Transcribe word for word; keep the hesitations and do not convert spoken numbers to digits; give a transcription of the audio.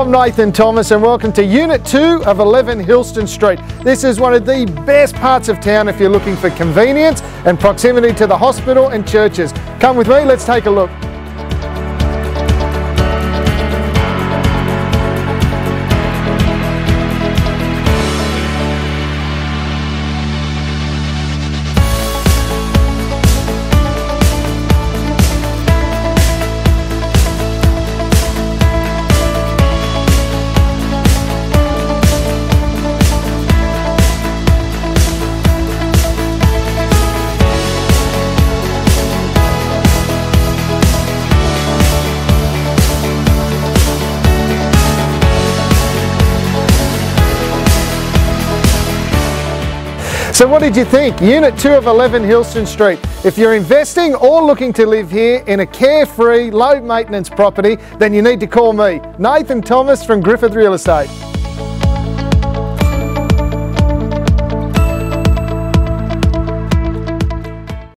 I'm Nathan Thomas and welcome to Unit two of eleven Hillston Street. This is one of the best parts of town if you're looking for convenience and proximity to the hospital and churches. Come with me, let's take a look. So what did you think? Unit two of eleven Hillston Street. If you're investing or looking to live here in a carefree, low maintenance property, then you need to call me, Nathan Thomas from Griffith Real Estate.